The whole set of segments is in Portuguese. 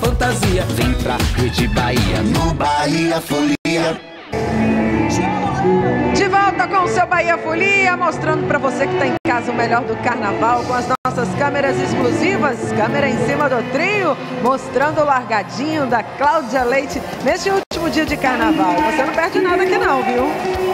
fantasia. Vem pra curtir Bahia, no Bahia Folia. De volta com o seu Bahia Folia, mostrando pra você que tá em casa o melhor do carnaval com as nossas câmeras exclusivas, câmera em cima do trio, mostrando o largadinho da Cláudia Leite neste último dia de carnaval. Você não perde nada aqui não, viu?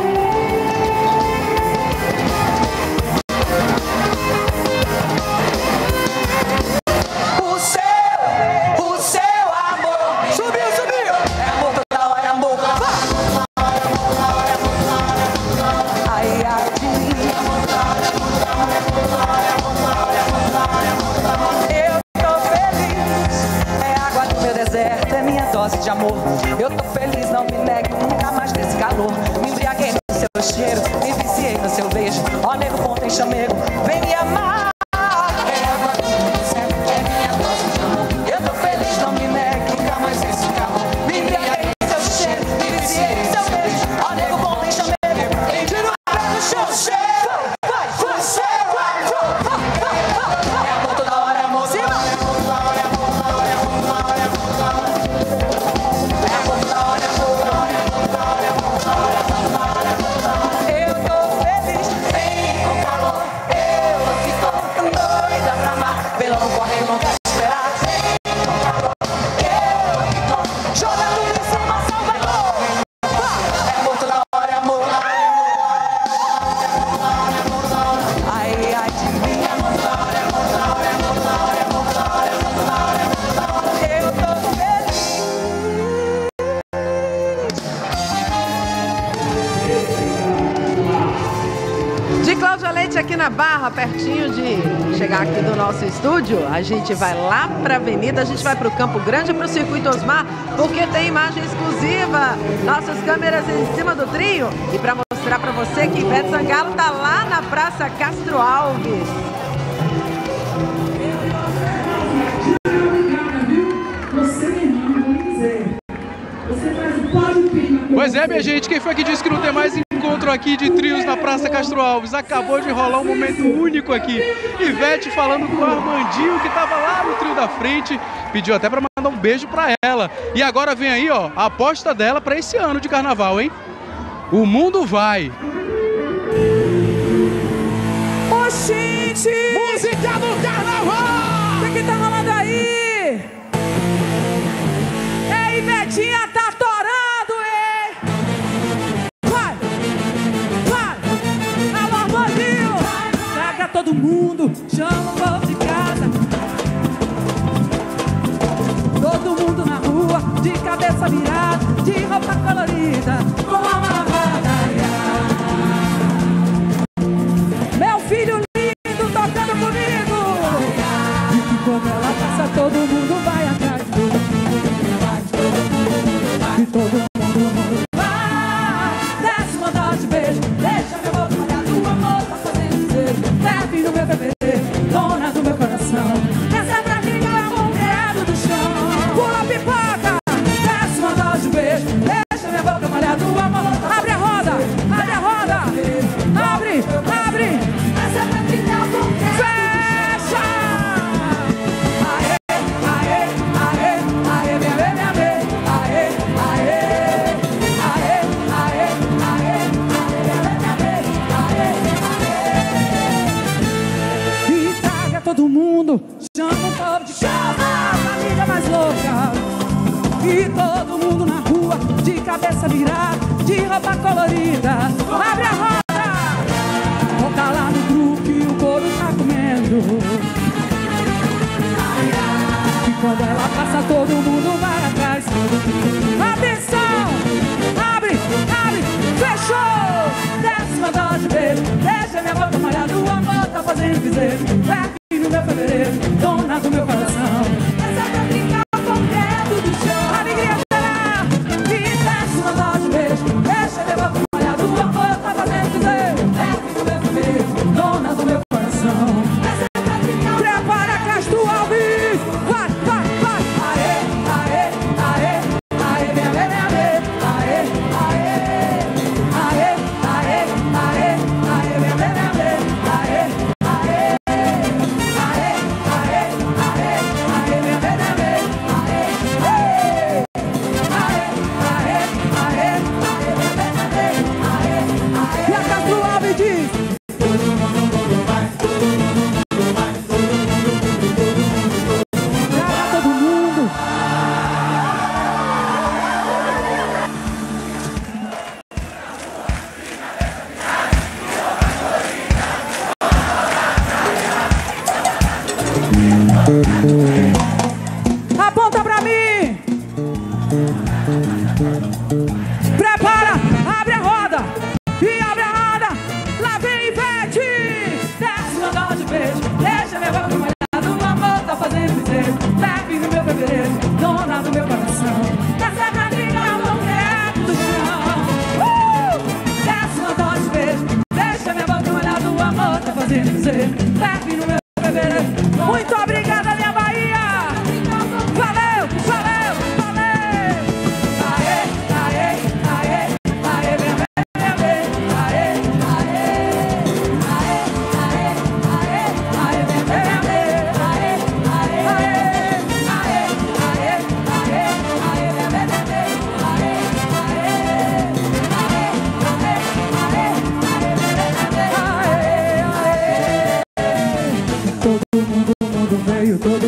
De amor, eu tô feliz, não me negue nunca mais desse calor. Me embriaguei no seu cheiro, me viciei no seu beijo. Ó nego bom, tem chamego, vem me amar. É água do meu deserto, é minha dose de amor. Eu tô feliz, não me negue nunca mais desse calor. Me embriaguei no seu cheiro, me viciei no seu beijo. Ó nego bom, tem chamego, vem tira o pé do chão. É amor toda hora, amor toda hora. De Cláudia Leite aqui na Barra, pertinho de chegar aqui do nosso estúdio, a gente vai lá para a Avenida, a gente vai para o Campo Grande, para o Circuito Osmar, porque tem imagem exclusiva, nossas câmeras em cima do trio, e para mostrar para você que Ivete Sangalo tá lá na Praça Castro Alves. Pois é, minha gente, quem foi que disse que não tem mais encontro aqui de trios na Praça Castro Alves? Acabou de rolar um momento único aqui. Ivete falando com o Armandinho, que estava lá no trio da frente, pediu até para mandar um beijo para ela. E agora vem aí, ó, a aposta dela para esse ano de carnaval, hein? O mundo vai! Ô, gente! Música do carnaval! O que tá rolando aí? É, Ivetinha tá torando, hein? Vai! Vai! Alô, Armandinho! Pega todo mundo, chama o povo de casa. Todo mundo na rua, de cabeça virada, de roupa colorida, com a mão lavada. Meu filho lindo tocando comigo. E que quando ela passa, todo mundo vai atrás. E todo mundo vai. Desce uma dose de beijo, deixa meu boca molhar do amor, tá fazendo desejo. Bebe no meu beber, dona do meu coração. Essa pra mim é o credo do chão. Pula pipoca, desce uma dose de beijo, deixa minha boca molhar do amor. Abre a roda, abre a roda. Abre, abre. Essa pra mim é o credo. Fecha. Aê, aê, aê, aê, minha bebê, minha bebê. Aê, aê, aê, aê, aê, aê, aê, aê. E traga todo mundo, chama o povo de casa, a família mais louca. E todo mundo na rua, de cabeça virada, de roupa colorida. Abre a roda, toca lá no grupo que o couro tá comendo. E quando ela passa, todo mundo vai atrás. Atenção! Abre, abre, fechou! Décima dose de beijo, deixa minha boca molhada, o amor tá fazendo piseiro. Bebe no meu fevereiro, dona do meu coração. Essa pra brincar com o credo do chão. Alegria será, e décima dose de beijo, deixa minha boca molhada, o amor tá fazendo piseiro. Bebe no meu fevereiro, dona do meu coração. Essa pra brincar. Prepara Castro Alves! Vai, vai, vai! Aê, aê, aê, aê, minha bebê, minha bebê. Aê, aê, aê, aê, aê, aê, minha bebê, minha bebê. Aê, aê, aê, aê, aê, aê, minha bebê, minha bebê. Prepara, abre a roda. E abre a roda. Lá vem Ivete. Desce meu dó de beijo. Deixa minha boca molhada. O amor tá fazendo desejo. Leve no meu fevereiro. Dona do meu coração. Essa caminha eu não quero do chão. Desce meu dó de beijo. Deixa minha boca molhada. O amor tá fazendo desejo. Leve no meu fevereiro. Muito obrigada, minha Bahia. Valeu, valeu, valeu. Aê, aê, aê, aê, minha bebê. Aê, aê, aê, aê, aê, aê, minha bebê. Aê, aê, aê, aê, aê, aê, aê, minha bebê. Aê, Todo mundo veio. Todo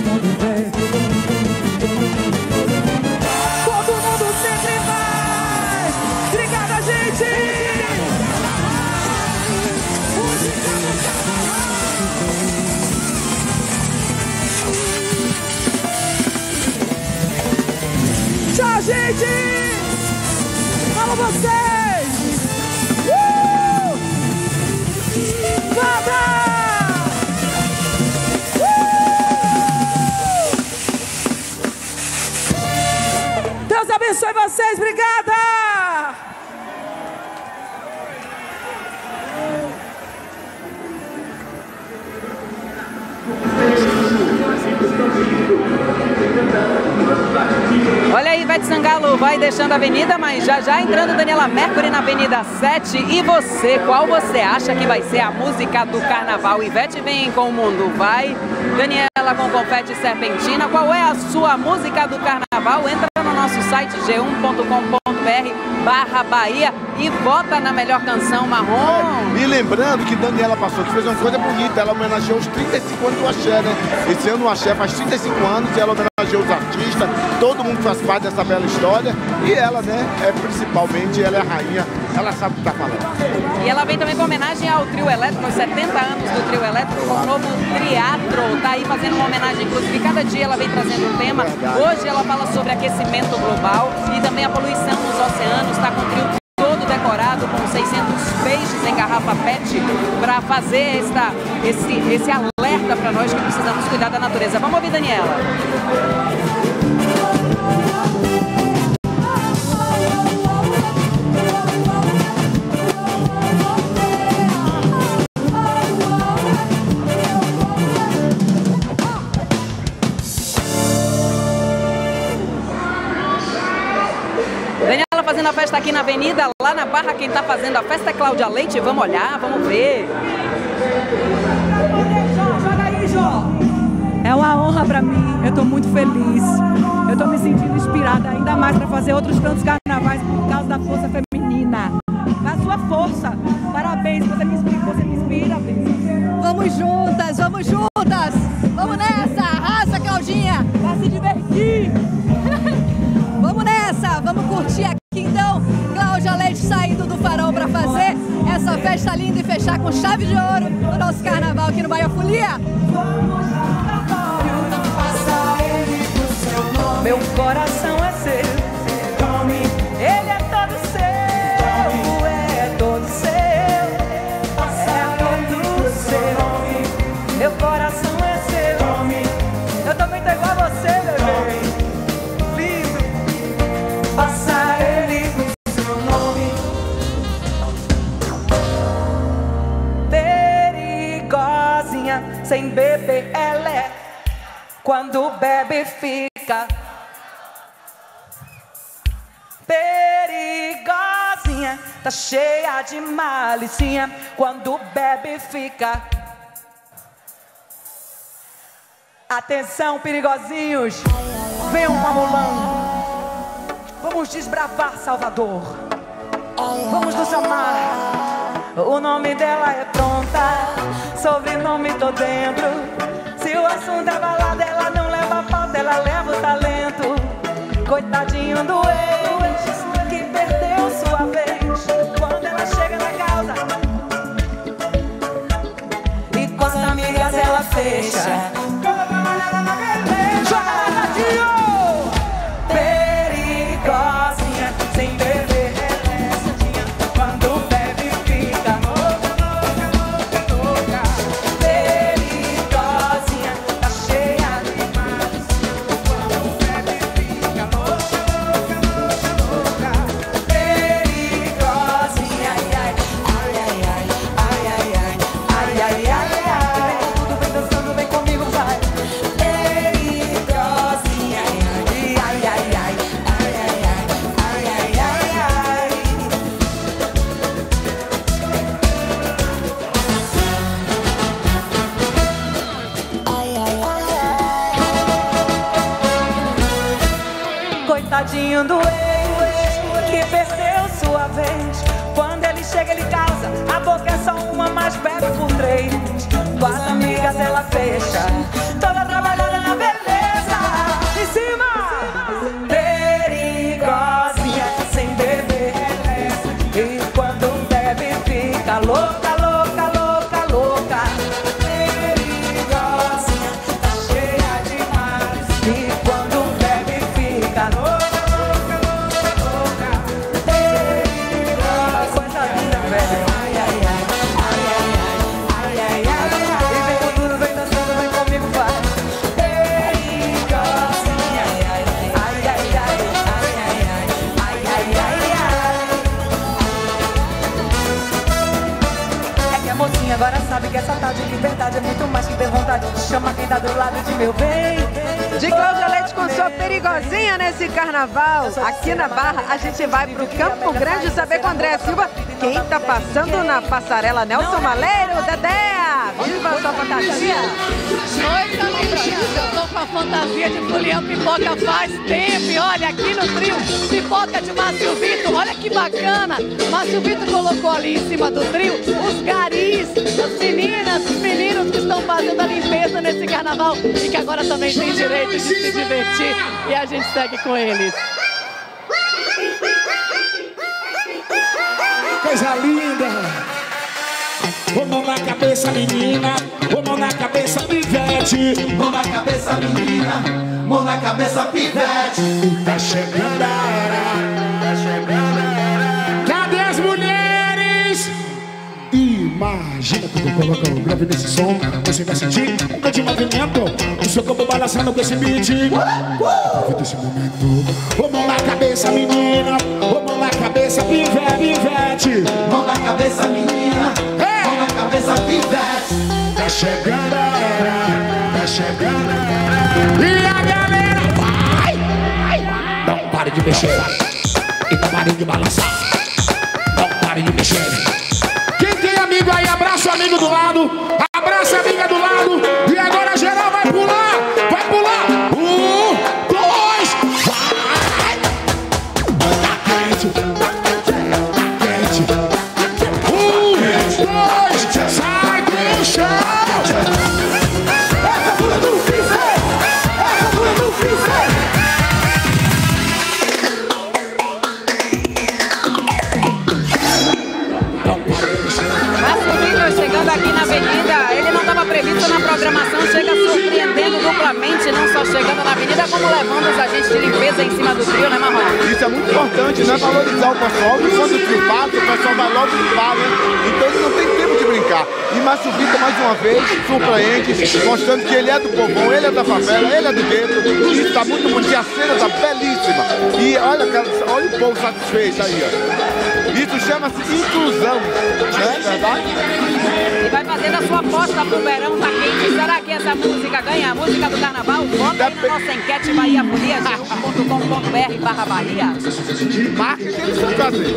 mundo sempre vai. Obrigada, gente. Tchau, gente. Fala vocês. Banda! Deus abençoe vocês, obrigada! Olha aí, Ivete Sangalo vai deixando a avenida, mas já entrando Daniela Mercury na Avenida 7. E você, qual você acha que vai ser a música do carnaval? Ivete vem com O Mundo Vai, Daniela com Confete Serpentina. Qual é a sua música do carnaval? Entra no nosso site g1.com.br/Bahia e vota na melhor canção marrom. E lembrando que Daniela passou, que fez uma coisa bonita, ela homenageou os 35 anos do Axé, né? Esse ano o Axé faz 35 anos e ela homenageou os artistas, todo mundo faz parte dessa bela história e ela, né, principalmente, ela é a rainha, ela sabe o que tá falando. E ela vem também com homenagem ao Trio Elétrico, aos 70 anos do Trio Elétrico, com o novo Triatro. Tá aí fazendo uma homenagem, inclusive, cada dia ela vem trazendo um tema. Hoje ela fala sobre aquecimento global e também a poluição nos oceanos. Está com o trio todo decorado com 600 peixes em garrafa PET para fazer esse alerta para nós que precisamos cuidar da natureza. Vamos ouvir Daniela. Fazendo a festa aqui na avenida, lá na Barra, quem tá fazendo a festa é Cláudia Leite. Vamos olhar, vamos ver. Joga aí, Jô. É uma honra pra mim, eu tô muito feliz. Eu tô me sentindo inspirada ainda mais pra fazer outros tantos carnavais por causa da força feminina. Da sua força. Parabéns, você me inspira, Bênção. Vamos juntas, vamos juntas. Vamos nessa, arrasa, Claudinha. Pra se divertir. Vamos nessa, vamos curtir aqui então. Cláudia Leite saindo do farol para fazer essa festa linda e fechar com chave de ouro o nosso carnaval aqui no Bahia Folia. Meu coração é seu, ele é todo seu, é todo seu, é todo seu. Meu coração é seu, eu também tô igual a você, bebê. Lindo, passa ele com seu nome. Perigosinha, sem beber ela é, quando bebe fica. Perigosinha, tá cheia de malicinha, quando bebe fica. Atenção, perigosinhos, venham com a mulão. Vamos desbravar Salvador, vamos nos amar. O nome dela é pronta, sobrenome tô dentro. Se o assunto é balada, ela não leva pauta, ela leva o talento. Coitadinho do ex, que perdeu sua vez. Quando ela chega na causa e com as amigas ela fecha. Joga na Tadinho! Coitadinho do ex, que perdeu sua vez. Quando ele chega, ele causa. A boca é só uma, mas bebe por 3. Com as amigas ela fecha, toda trabalhada na beleza. Em cima, perigosinha sem beber. E quando bebe fica louca, louca, louca, louca. Perigosinha, tá cheia demais. E quando bebe fica louca, louca, louca, louca. Perigosa, coisa linda, velho. Ai, ai, ai, ai, ai, ai, ai, ai, ai. E vem com tudo, vem dançando, vem comigo, vai. Perigosinha, ai, ai, ai, ai, ai, ai, ai, ai, ai, ai, ai. É que a mocinha agora sabe que essa tal de liberdade é muito mais que ter vontade de chamar quem tá do lado de meu bem. De Cláudia Leite com sua perigosinha nesse carnaval. Aqui na Barra, a gente vai pro Campo Grande saber com André Silva quem tá passando na passarela. Nelson Maleiro, Dedéa, viva a sua fantasia. Oi, Camila. Eu tô com a fantasia de Julião Pipoca faz tempo. E olha, aqui no trio, pipoca de Márcio Vitor. Olha que bacana. Márcio Vitor colocou ali em cima do trio os garis, as meninas, os meninos que estão fazendo a limpeza nesse carnaval e que agora também tem direito de se divertir. E a gente segue com eles. Coisa linda. Ô mão na cabeça, menina. Ô mão na cabeça, pivete. Mão na cabeça, menina. Mão na cabeça, pivete. Tá chegando a hora. Tá chegando a hora. Cadê as mulheres? Imagina quando eu coloco o grave nesse som. Você vai sentir um grande movimento. O seu corpo balançando com esse beat. Aproveita esse momento. Ô mão na cabeça, menina. Ô mão na cabeça, pivete. Mão na cabeça, menina. Mão na cabeça, pivete. Tá chegando a hora. Tá chegando a hora. E a galera vai. Não pare de mexer. E não pare de balançar. Não pare de mexer. Quem tem amigo aí, abraça o amigo do lado. Abraça a amiga do lado. E agora geral vai pular. Vai pular. 1, 2, vai. Tá quente. Quente. 1, 2, sai do chão. Essa fura do freezer. Essa fura do freezer. Márcio Vitor chegando aqui na avenida, ele não estava previsto na programação, chega surpreendendo duplamente, não só chegando na avenida, como levando os agentes de limpeza em cima do trio, né, Marrom? Isso é muito importante, né? Valorizar o pessoal. E quando o trio passa, o pessoal vai logo limpar, né? Então ele não tem tempo de brincar. E Márcio Vitor, mais uma vez, surpreende, mostrando que ele é do povão, ele é da favela, ele é do gueto. E isso tá muito bonito. E a cena tá belíssima. E olha o povo satisfeito aí, ó. Isso chama-se inclusão, né? Verdade? E vai fazendo a sua aposta pro verão, tá quente. Será que essa música ganha a música do carnaval? Vota aí na nossa enquete bahiafolia.com.br/Bahia. Marca o que eles vão fazer.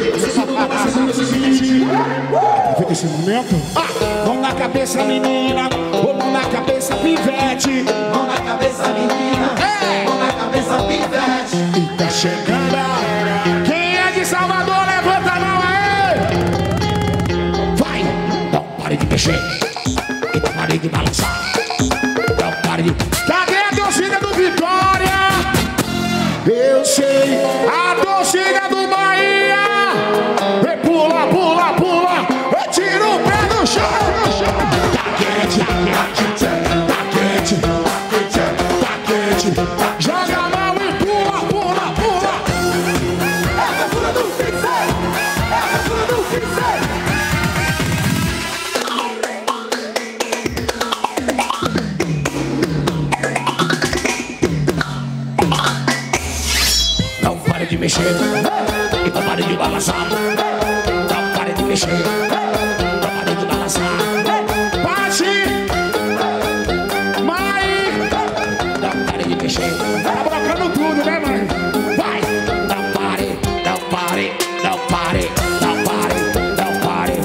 Aproveita esse momento. Mão na cabeça, menina. Ô mão na cabeça, pivete. Mão na cabeça, menina. Mão na cabeça, pivete. E tá chegando a hora. Quem é de Salvador, levanta a mão aí. Vai. Não pare de mexer. E não pare de balançar. Não pare de... Cadê a torcida do Vitória? Eu sei. A torcida do Bahia. E pula, pula, pula. E tira o pé do chão. Tá quente, tá quente, tá quente, tá quente. Joga a mão e pula, pula, pula. Essa fura do freezer. Essa fura do freezer. Não pare de mexer. E não pare de balançar. Não pare de mexer. Não pare de balançar. Bate! Mãe! Não pare de mexer. Tá brocando tudo, né, mãe? Vai! Não pare, não pare, não pare, não pare, não pare.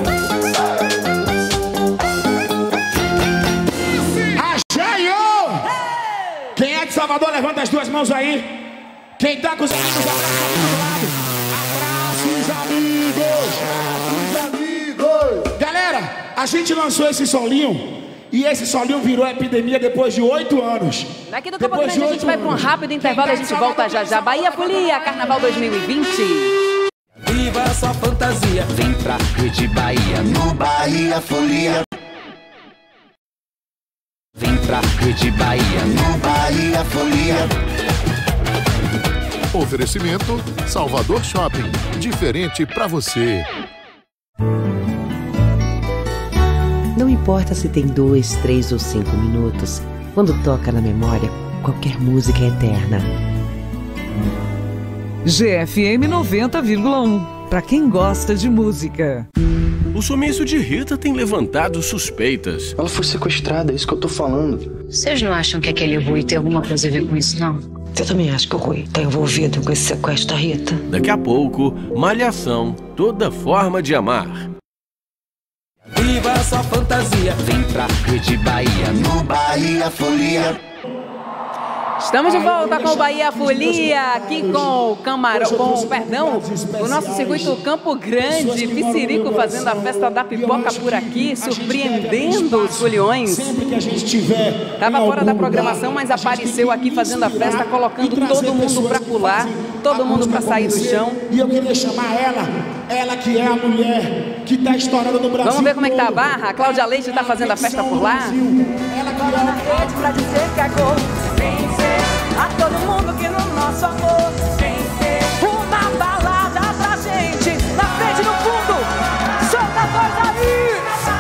Acheio! Quem é de Salvador, levanta as duas mãos aí. Quem tá com os amigos, abraços, amigos. Galera, a gente lançou esse solinho e esse solinho virou epidemia depois de 8 anos. Daqui do Campo Grande a gente vai para um rápido intervalo e a gente volta já já. Bahia Folia, Carnaval 2020. Viva a sua fantasia. Vem pra Rede Bahia no Bahia Folia. Vem pra Rede Bahia no Bahia Folia. Oferecimento Salvador Shopping. Diferente pra você. Não importa se tem 2, 3 ou 5 minutos. Quando toca na memória, qualquer música é eterna. GFM 90,1. Pra quem gosta de música. O sumiço de Rita tem levantado suspeitas. Ela foi sequestrada, é isso que eu tô falando. Vocês não acham que aquele Rui tem alguma coisa a ver com isso, não? Eu também acho que o Rui tá envolvido com esse sequestro da Rita. Daqui a pouco, Malhação, toda forma de amar. Viva a sua fantasia. Vem pra Rede Bahia no Bahia Folia. Estamos de volta com o Bahia Folia, aqui com o nosso circuito Campo Grande, Piscirico fazendo a festa da pipoca por aqui, surpreendendo os foliões. Estava fora da programação, mas apareceu aqui fazendo a festa, colocando todo mundo para pular, todo mundo para sair do chão. E eu queria chamar ela que é a mulher que está estourando no Brasil. Vamos ver como é que tá a barra? A Cláudia Leite está fazendo a festa por lá. Ela cola na rede pra dizer que é gol. A todo mundo que no nosso amor tem uma balada pra gente. Na frente, no fundo, solta a voz aí.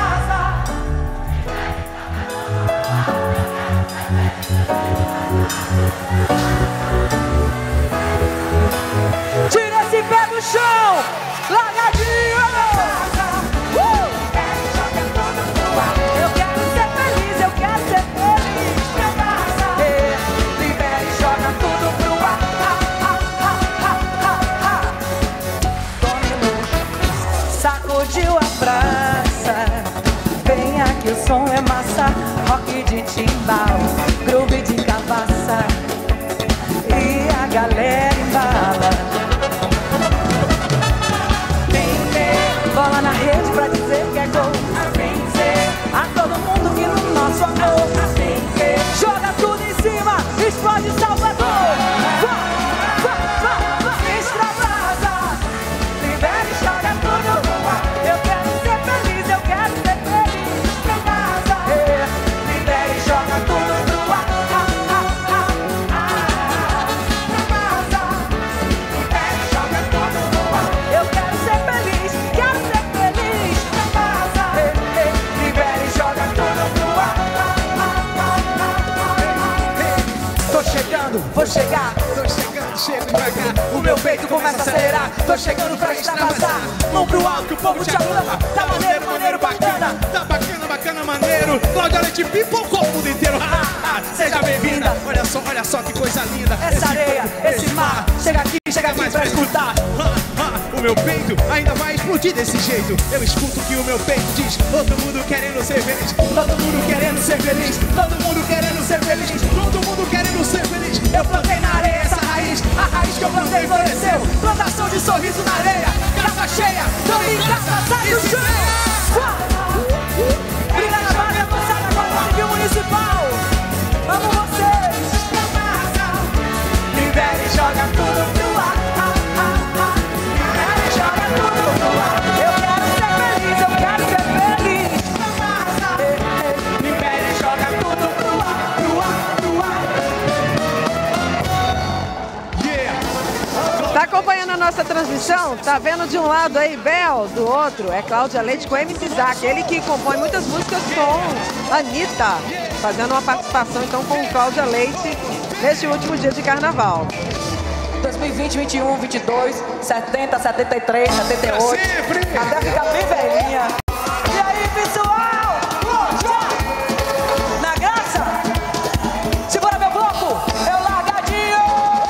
Tira esse pé do chão, largadinho. Eu quero ser feliz, eu quero ser feliz. Libera e joga tudo pro ar. Sacudiu a praça. Vem aqui, o som é massa. Rock de timbal, groove de cabaça. E a galera embala. Bola na rede pra dizer que é gol. A todo mundo que no nosso amor joga tudo em cima, explode Salvador. Extravasa, libera e joga tudo. Eu quero ser feliz, eu quero ser feliz. Libera e joga tudo pro ar. Libera e joga tudo pro ar. Eu quero ser feliz, quero ser feliz. Libera e joga tudo pro ar. Tô chegando, vou chegar. Tô chegando, chego devagar. O meu peito começa a acelerar. Tô chegando pra extravasar. Mão pro alto que o povo te ama. Tá maneiro, maneiro, bacana. Tá bacana, bacana, maneiro. Cláudia Leite pipocou o mundo inteiro. Seja bem-vinda. Olha só que coisa linda. Essa areia, esse mar. Chega aqui pra escutar. O meu peito ainda vai explodir desse jeito. Eu escuto que o meu peito diz: todo mundo querendo ser feliz. Todo mundo querendo ser feliz. Todo mundo querendo ser feliz. Todo mundo querendo ser feliz. Eu plantei na areia essa raiz. A raiz que eu plantei floresceu. Plantação de sorriso na areia. Garrafa cheia, tô em casa, sai do chão. Brilha na barra, avançada com a Civil Municipal. Amo vocês. Libera e joga tudo pro ar. Libera e joga tudo pro ar. Eu quero ser feliz, eu quero ser feliz. Libera e joga tudo pro ar, pro ar, pro ar. Tá acompanhando a nossa transmissão? Tá vendo de um lado aí Bel, do outro é Cláudia Leite com MC Zack, ele que compõe muitas músicas com Anitta, fazendo uma participação então com Cláudia Leite neste último dia de carnaval. 2020, 21, 22, 70, 73, 78, até ficar bem velhinha. E aí, pessoal? Na graça? Segura meu bloco, eu largadinho.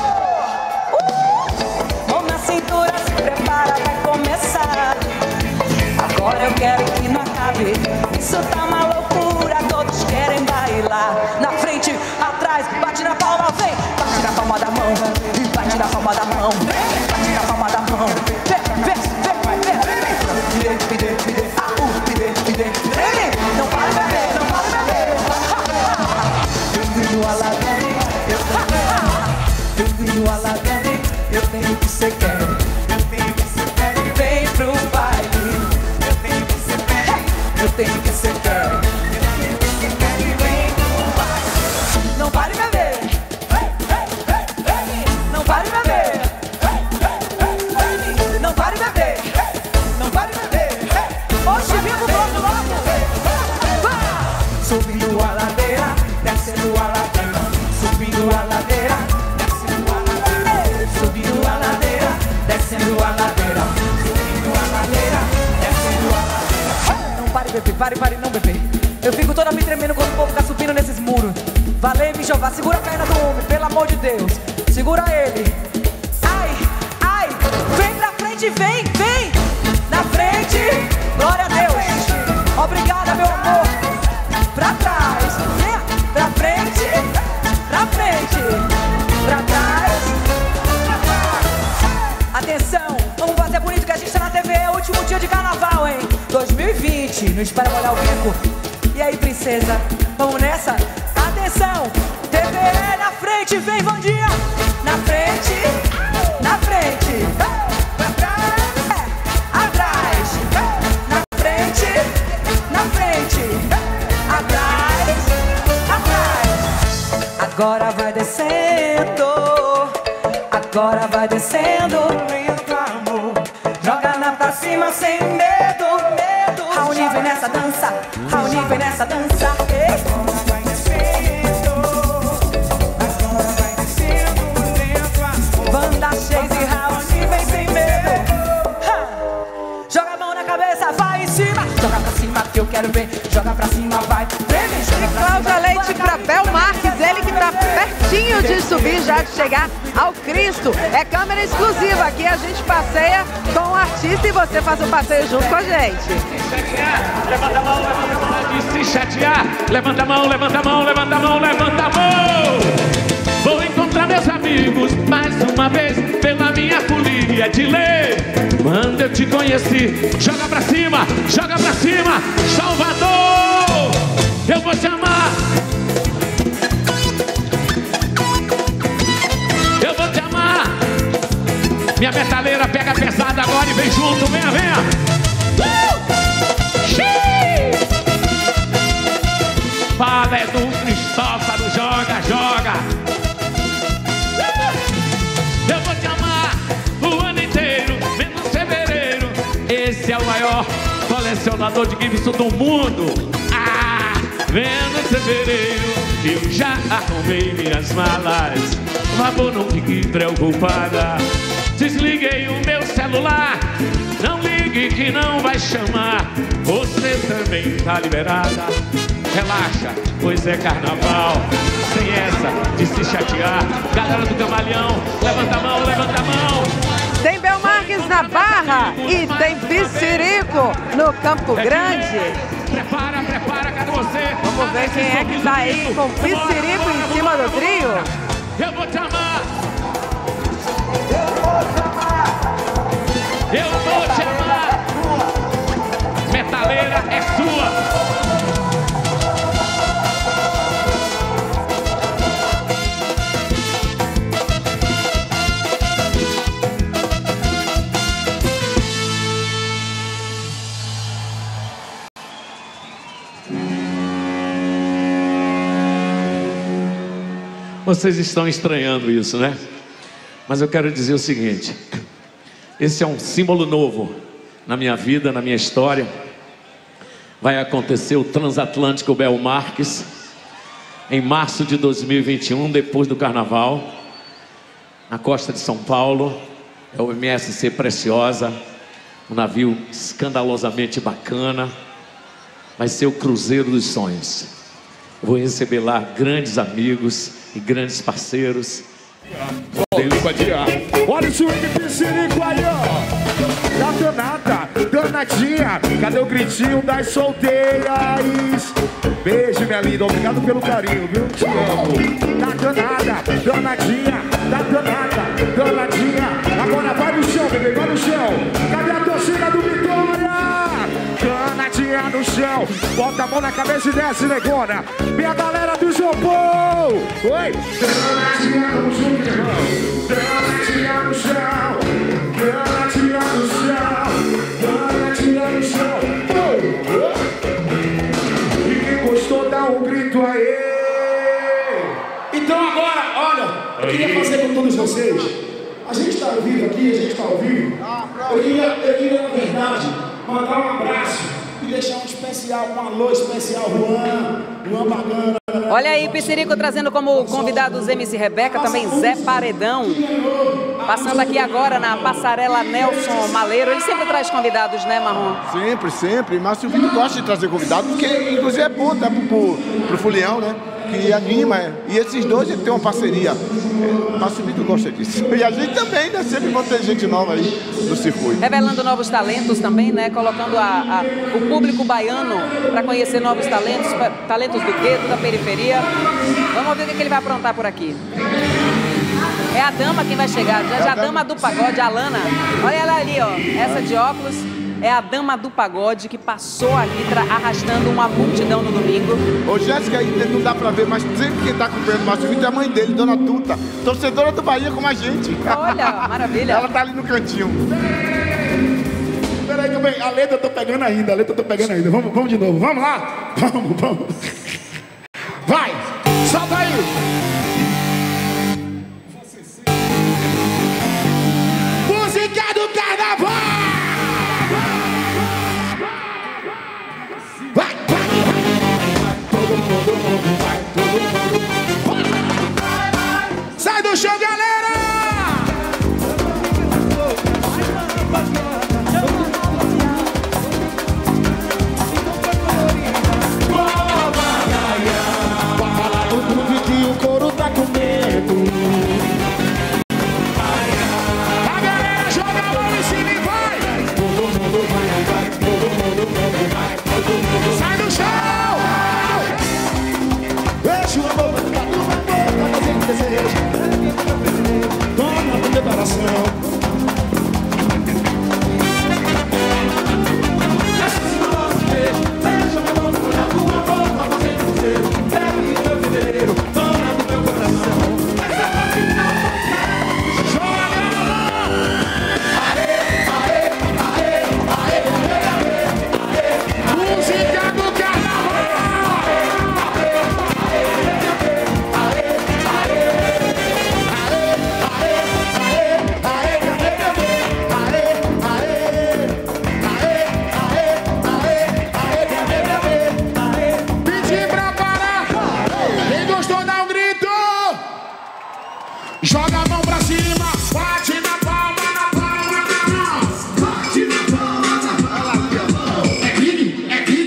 Mão na cintura, se prepara, vai começar. Agora eu quero que não acabe. Isso tá uma loucura, todos querem bailar. Na frente, atrás, bate na palma, vem. Bate na palma da mão e bate na palma da mão. Bate na palma da mão. Não para beber, não para beber. Bem-vindo a Ladane, bem-vindo a Ladane. Eu tenho o que você quer, eu tenho o que você quer. Vem pro baile, eu tenho o que você quer, eu tenho o que você quer, eu tenho o que você quer. Vem pro baile. Não pare de beber, não pare de beber, não pare de beber, não pare de beber. Hoje vivo logo, logo. Subindo a ladeira, descendo a ladeira, subindo a ladeira, descendo a ladeira, subindo a ladeira, descendo a ladeira, subindo a ladeira, descendo a ladeira. Não pare, bebê, pare, não, bebê. Eu fico toda me tremendo quando o povo fica subindo nesses muros. Valeu, Jeová, segura a perna do homem, pelo amor de Deus. Segura ele. Ai, ai, vem pra frente, vem, vem. Na frente, glória a Deus. Obrigada, meu amor. Pra trás, pra frente, pra frente, pra trás, pra trás. Atenção, vamos fazer bonito que a gente tá na TV. É o último dia de carnaval, hein? 2020, não espera molhar o bico. E aí, princesa, vamos nessa? Atenção, TV na frente, vem, Vandinha. Na frente, na frente, pra trás, atrás, na frente, na frente, atrás, atrás. Agora vai descendo, agora vai descendo, lento amor. Joga na pra cima sem medo, medo. Raoni vem nessa dança, Raoni vem nessa dança. Agora vai descendo, agora vai descendo, lento amor. Banda Chase e Raoni vem sem medo. Joga a mão na cabeça, vai em cima. Joga pra cima que eu quero ver. Joga pra cima, vai. E Cláudia Leite pra Bel Marques, ele que tá pertinho de subir, já de chegar ao Cristo. É câmera exclusiva, aqui a gente passeia com o artista e você faz o passeio junto com a gente. Levanta a mão, levanta a mão. De se chatear, levanta a mão, levanta a mão, levanta a mão, levanta a mão. Vou encontrar meus amigos mais uma vez pela minha folia de lei. Quando eu te conheci, joga pra cima, Salvador, eu vou te amar. Eu vou te amar. Minha metaleira pega pesada agora e vem junto, venha, venha. Fala é do Cristófaro, joga, joga. Eu vou te amar o ano inteiro, menos fevereiro. Esse é o maior colecionador de Gibson do mundo. Ah, menos fevereiro, eu já arrumei minhas malas. Por favor, não fique preocupada. Desliguei o meu celular. Não ligue que não vai chamar. Você também tá liberada. Relaxa, pois é carnaval. Sem essa de se chatear. Galera do Camaleão, levanta a mão, levanta a mão. Tem Bel Marques na Barra e tem Pissirico no Campo Grande. Prepara, prepara, cadê você? Vamos ver quem é que tá aí com Pissirico em cima do trio. Eu vou te amar. Eu vou te amar. Metaleira é sua. Vocês estão estranhando isso, né? Mas eu quero dizer o seguinte: esse é um símbolo novo na minha vida, na minha história. Vai acontecer o Transatlântico Bel Marques em março de 2021, depois do Carnaval, na costa de São Paulo. É o MSC Preciosa, um navio escandalosamente bacana. Vai ser o Cruzeiro dos Sonhos. Eu vou receber lá grandes amigos e grandes parceiros. Olha o swing Pissirico aí, ó. Da danada, danadinha. Cadê o gritinho das solteiras? Beijo, minha linda, obrigado pelo carinho, viu? Te amo. Da danada, danadinha. Da danada, danadinha. no chão. Bota a mão na cabeça e desce, negona. Minha galera do isopor. Oi. Danatinha no chão. Danatinha no chão. Danatinha no chão. Danatinha no chão. E quem gostou, dá um grito aí. Então agora, olha, eu queria fazer com todos vocês. A gente está ao vivo aqui, a gente está ao vivo. Eu queria, na verdade, mandar um abraço e deixar um especial, um alô especial, Juan Bacana. Olha aí, Pissirico trazendo como convidados MC Rebeca, também Zé Paredão. Passando aqui agora na passarela Nelson Maleiro. Ele sempre traz convidados, né, Marrom? Sempre, sempre. Mas o Vitor gosta de trazer convidados, porque inclusive é bom até pro Fulião, né? Que anima. E esses dois têm uma parceria. Mas o Vitor gosta disso. E a gente também, né? Sempre vai ter gente nova aí no circuito. Revelando novos talentos também, né? Colocando o público baiano para conhecer novos talentos, talentos do gueto, da periferia. Vamos ver o que ele vai aprontar por aqui. É a dama quem vai chegar, já a dama do pagode, a Alana. Olha ela ali, ó, essa de óculos. É a dama do pagode que passou aqui arrastando uma multidão no domingo. Ô, Jéssica, aí não dá pra ver, mas sempre quem tá acompanhando o Márcio Vitor é a mãe dele, Dona Tuta, torcedora do Bahia como a gente. Olha, maravilha. Ela tá ali no cantinho. Peraí, que a letra eu tô pegando ainda, Vamos de novo, vamos lá? Vamos. Vai, solta aí. Música do carnaval. Sai do chão, galera! Fala do clube que o couro tá comendo. A galera joga a mão em cima e vai! Todo mundo vai. Sai do chão! Deixa o amor pra tua boca, fazendo desejo. Toma no teu coração. Deixa o amor pra tua boca, fazendo desejo. Pega o meu fevereiro, toma no teu coração. Joga! Música do carnaval! Joga a mão pra cima, bate na palma, na mão. Bate na palma. É clique.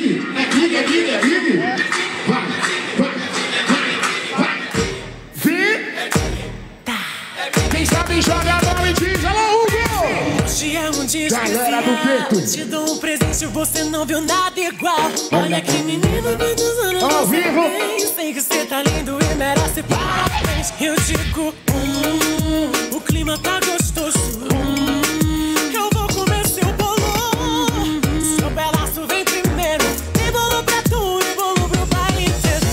Vai. Quem sabe joga a mão e diz, alô, Hugo. Hoje é um dia galera do gueto. Te dou um presente, você não viu nada igual. Olha que menino, quantos anos ao você vivo. tem? Sei que você tá lindo e merece parabéns. Eu digo, o clima tá gostoso. Eu vou comer seu bolo. Seu pedaço vem primeiro. Tem bolo pra tu e bolo pro pai inteiro.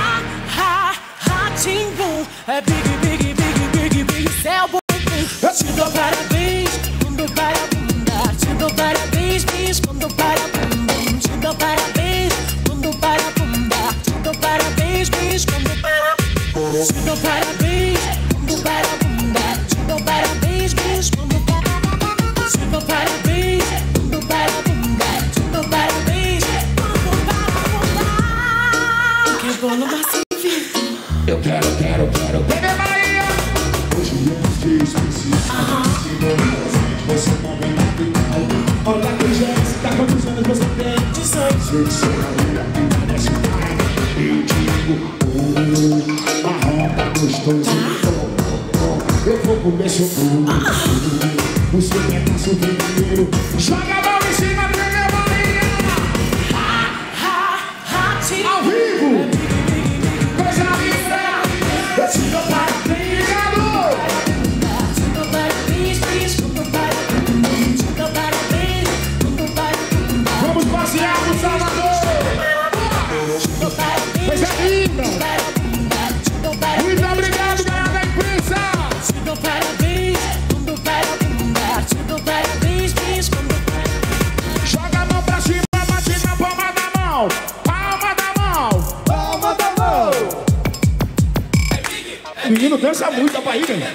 Timbum. É big, céu bom. Eu te dou parabéns, quando para a bunda. Te dou parabéns, bis, quando para a bunda. Te dou parabéns, quando para a bunda. Te dou parabéns, bis, quando para a bunda. Te dou parabéns, quando para a bunda. Te dou parabéns, bis, quando para a bunda. Te dou parabéns, quando para a bunda. Te dou parabéns, quando para a bunda. Que bolo macio. Eu quero. Bebê Bahia! Hoje é um dia especial. Você não vem nada igual. Olha que Jéssica, quantos anos você tem? 18. Você não parece mais. Eu digo, marrom tá gostoso. Eu vou comer seu bolo. O seu pedaço vermelho. Joga a mão em cima do Bebê Bahia! Ao vivo! Coisa linda! Eu te dou parabéns, te dou parabéns, bis, quando para a bunda. Te dou parabéns, quando para a bunda. vamos passear no Salvador! aí, galera.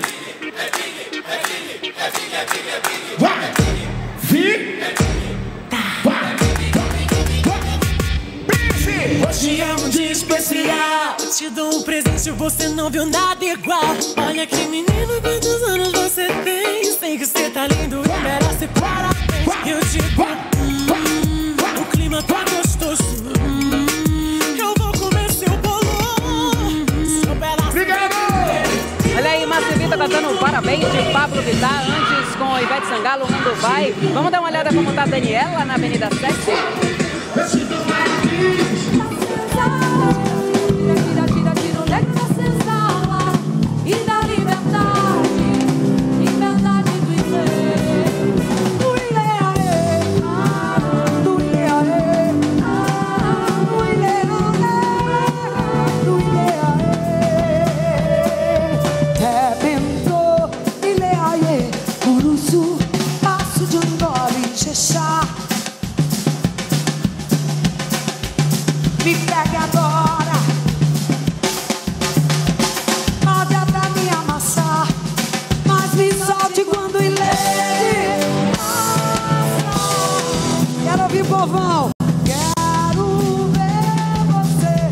Vai! Vi! Vai! Hoje é um dia especial. Eu te dou um presente, você não viu nada igual. Olha que menino, quantos anos você tem? Sei que você tá lindo e merece parabéns. Eu digo, o clima tá gostoso. Eu vou comer seu bolo. Seu pedaço. Olha aí, Márcio Vitor cantando um parabéns de Pablo Vittar. Antes com Ivete Sangalo, o mundo vai. Vamos dar uma olhada como tá a Daniela na Avenida 7. Me pegue agora, nada pra me amassar, mas me solte quando ele quero ouvir povão, quero ver você.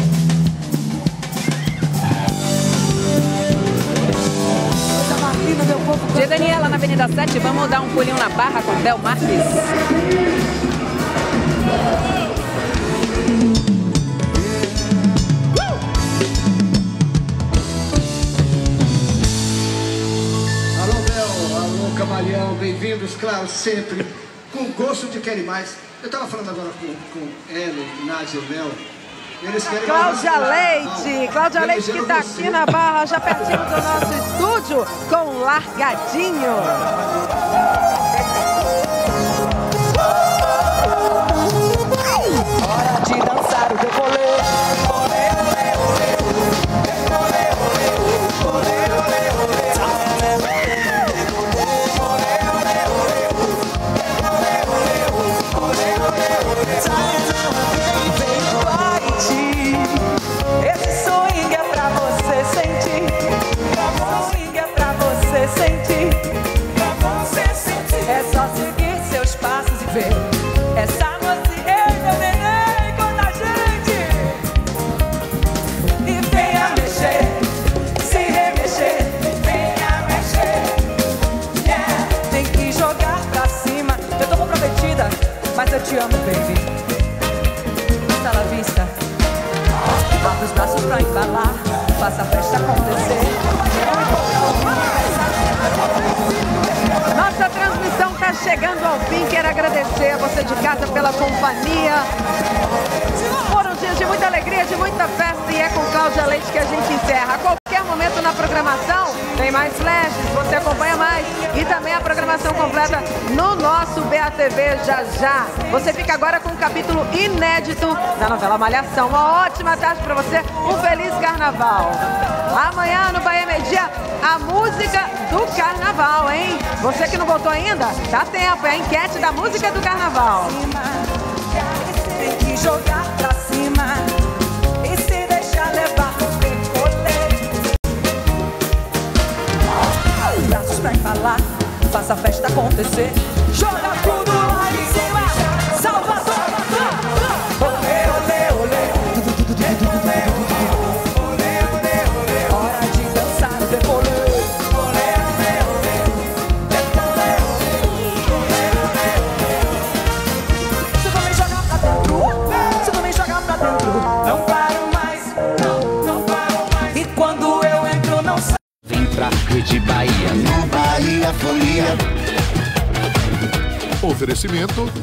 De Daniela na Avenida 7, vamos dar um pulinho na Barra com Bel Marques. Camaleão, bem-vindos, claro, sempre, com gosto de querem mais. Eu estava falando agora com Ellen, Nádia e Mel. Eles querem Cláudia Leite, Cláudia Leite que está aqui na Barra, já pertinho do nosso estúdio, com Largadinho. Hora de dançar o decolê. Esse swing é pra você sentir. Swing é pra você sentir. É só seguir seus passos e ver essa noite eu venei com a gente. E venha mexer, se remexer, venha mexer. Yeah. Tem que jogar pra cima. Eu tô comprometida, mas eu te amo, baby. Hasta la vista. Abre os braços pra embalar, faça a festa acontecer. Nossa transmissão está chegando ao fim. Quero agradecer a você de casa pela companhia. Foram dias de muita alegria, de muita festa, e é com Cláudia Leite que a gente encerra. A qualquer momento na programação tem mais flashes, você acompanha mais, e também a programação completa no nosso BATV já já. Você fica agora com um capítulo inédito da novela Malhação. Uma ótima tarde para você, um feliz carnaval. Amanhã no Bahia Media, a música do carnaval, hein? Você que não votou ainda, dá tempo, é a enquete da música do carnaval. Tem que jogar pra cima e se deixar levar no decolete. Braços pra embalar, faça a festa acontecer. Joga tudo lá em cima, Salvador. Olê, olê, olê. Hora de dançar no decolê. Não paro mais, não paro mais. E quando eu entro não saio. Vem pra Rede Bahia, no Bahia Folia. Oferecimento